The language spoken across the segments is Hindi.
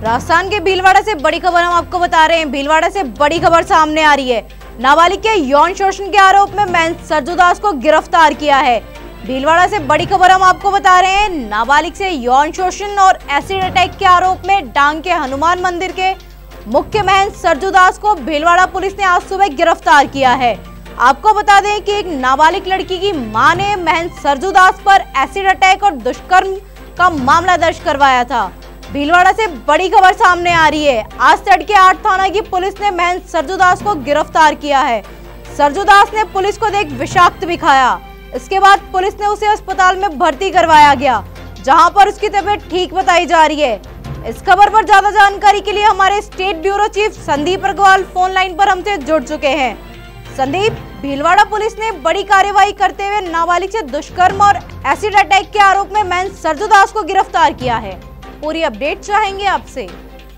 राजस्थान के भीलवाड़ा से बड़ी खबर हम आपको बता रहे हैं। भीलवाड़ा से बड़ी खबर सामने आ रही है। नाबालिग के यौन शोषण के आरोप में महंत सरजूदास को गिरफ्तार किया है। भीलवाड़ा से बड़ी खबर हम आपको बता रहे हैं। नाबालिग से यौन शोषण और एसिड अटैक के आरोप में डांग के हनुमान मंदिर के मुख्य महंत सरजूदास को भीलवाड़ा पुलिस ने आज सुबह गिरफ्तार किया है। आपको बता दें कि एक नाबालिग लड़की की मां ने महंत सरजूदास पर एसिड अटैक और दुष्कर्म का मामला दर्ज करवाया था। भीलवाड़ा से बड़ी खबर सामने आ रही है। आज तड़के 8 थाना की पुलिस ने महंत सरजूदास को गिरफ्तार किया है। सरजूदास ने पुलिस को देख विषाक्त भी खाया। इसके बाद पुलिस ने उसे अस्पताल में भर्ती करवाया गया, जहां पर उसकी तबीयत ठीक बताई जा रही है। इस खबर पर ज्यादा जानकारी के लिए हमारे state bureau chief Sandeep Agarwal phone line पर हमसे जुड़ चुके हैं। संदीप, भीलवाड़ा पुलिस ने बड़ी कार्रवाई करते हुए नाबालिग से दुष्कर्म और एसिड अटैक के आरोप में महंत सरजूदास को गिरफ्तार किया है। पूरी अपडेट चाहेंगे आपसे।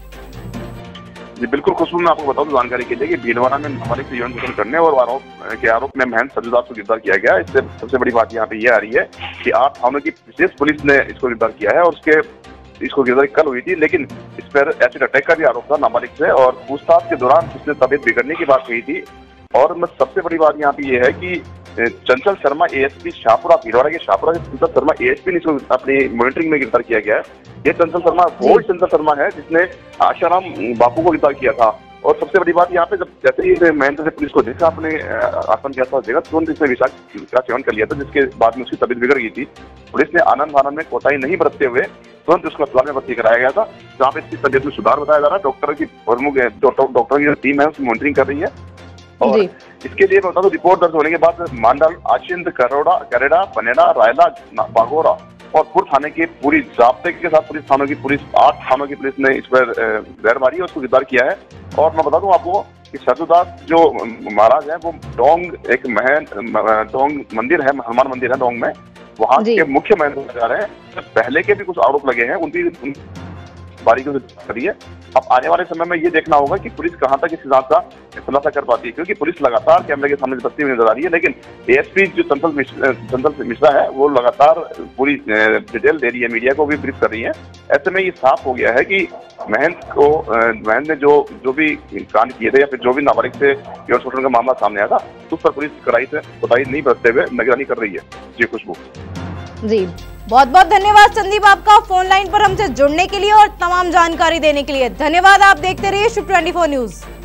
जी बिल्कुल खुशबू, मैं आपको बता दूं जानकारी के लिए कि भीलवाड़ा में नाबालिग से यौन शोषण करने और आरोप में महंत सरजूदास को गिरफ्तार किया गया। इससे सबसे बड़ी बात यहाँ पे ये आ रही है कि 8 थानों की विशेष पुलिस ने इसको गिरफ्तार किया है और इसको गिरफ्तारी कल हुई थी, लेकिन इस पर एसिड अटैक का भी आरोप था नाबालिग से और पूछताछ के दौरान उसने तबीयत बिगड़ने की बात कही थी। और सबसे बड़ी बात यहाँ पे ये है कि चंचल शर्मा एएसपी शाहपुरा, भीलवाड़ा के शाहपुरा के चंचल शर्मा एएसपी ने इसको अपनी मॉनिटरिंग में गिरफ्तार किया गया है। ये चंचल शर्मा वो चंचल शर्मा है जिसने आशाराम बापू को गिरफ्तार किया था। और सबसे बड़ी बात यहाँ पे जब जैसे ही महंत से पुलिस को देखा, अपने आसन के आसपास देखा, तुरंत इसने विषाक्त का सेवन कर लिया था, जिसके बाद में उसकी तबीयत बिगड़ गई थी। पुलिस ने आनंद फानंद में कोताही नहीं बरतते हुए तुरंत उसको अस्पताल में भर्ती कराया गया था, जहाँ पे इसकी तबीयत में सुधार बताया जा रहा है। डॉक्टर की प्रमुख डॉक्टर की टीम है उसकी मॉनिटरिंग कर रही है। और इसके लिए मैं बता दूं, रिपोर्ट दर्ज होने के बाद मांडल, आशिंद, करेड़ा, पनेड़ा, रायला, बागोरा और पुर थाने के पूरी जाब्ते के साथ पुलिस थानों की पुलिस 8 थानों की पुलिस ने इस पर गैर मारी और उसको गिरफ्तार किया है। और मैं बता दूं आपको कि सरजूदास जो महाराज है वो डोंग मंदिर है, हनुमान मंदिर है डोंग में, वहाँ के मुख्य महंत जा रहे हैं। पहले के भी कुछ आरोप लगे हैं, उनकी बारीकियों से करी है। अब आने वाले समय में ये देखना होगा कि पुलिस कहां तक इस हिसाब का खुलासा कर पाती है, क्योंकि पुलिस लगातार कैमरे के सामने बसती हुई नजर आ रही है। लेकिन एएसपी जो चंचल मिश्रा है वो लगातार पूरी डिटेल दे रही है, मीडिया को भी ब्रीफ कर रही है। ऐसे में ये साफ हो गया है कि महंत ने जो भी कांड किए थे या फिर जो भी नाबालिग से यौन शोषण का मामला सामने आया था, उस पर पुलिस कड़ाई से कोताही नहीं बरतते हुए निगरानी कर रही है। जी खुशबू जी, बहुत बहुत धन्यवाद संदीप आपका फोन लाइन पर हमसे जुड़ने के लिए और तमाम जानकारी देने के लिए। धन्यवाद। आप देखते रहिए शुभ 24 न्यूज।